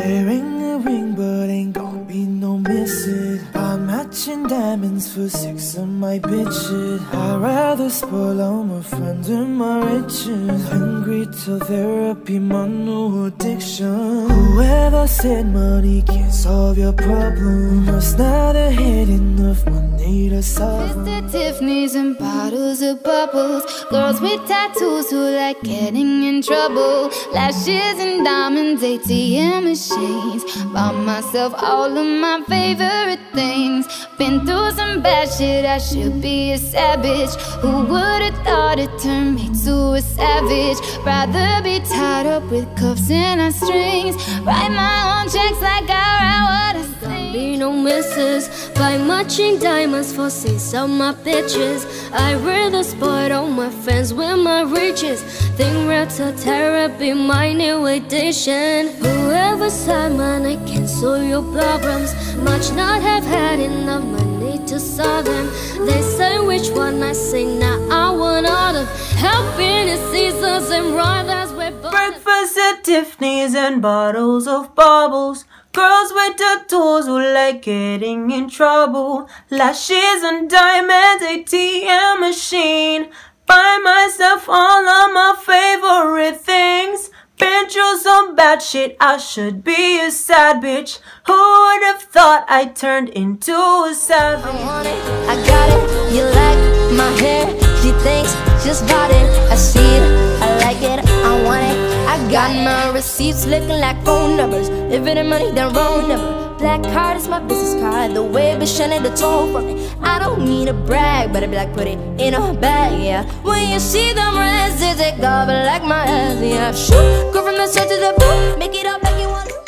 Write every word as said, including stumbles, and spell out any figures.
Wearing a ring but ain't gon' be no missing. Buy matching diamonds for six of my bitches. I'd rather spoil all my friends and my riches. Hungry till therapy, my new addiction. Whoever said money can't solve your problem must not have had enough money to solve them. Twisted Tiffany's and bottles of bubbles. Girls with tattoos who like getting in trouble. Lashes and diamonds, A T M machines. Bought myself all of my favorite things. Been through some bad shit, I should be a savage. Who would've thought it turned me to a savage? Rather be tied up with cuffs and not strings. Write my own checks like I write what I sing. Be no misses. Buy matching diamonds for six of my bitches. I rather spoil all my friends with my riches. Think real to therapy, my new addiction. Whoever said money can solve your problems much not have had enough money to solve them. They say which one I sing, now I want all of helping the Caesars and brothers with breakfast at Tiffany's and bottles of bubbles. Girls with tattoos who like getting in trouble. Lashes and diamonds, A T M machine. Buy myself all of my favorite things. Been through some bad shit, I should be a sad bitch. Who would have thought I turned into a savage? I want it, I got it, you like my hair. She thinks just bought it, I see it, I like it, I want it. I got my receipts looking like phone numbers. If it ain't money, then wrong number. Black card is my business card. The way bitch shining the tone for me. I don't mean to brag, but I be like put it in a bag, yeah. When you see them reds, they take off like my ass, yeah. Shoot, go from the set to the boot, make it up like you want.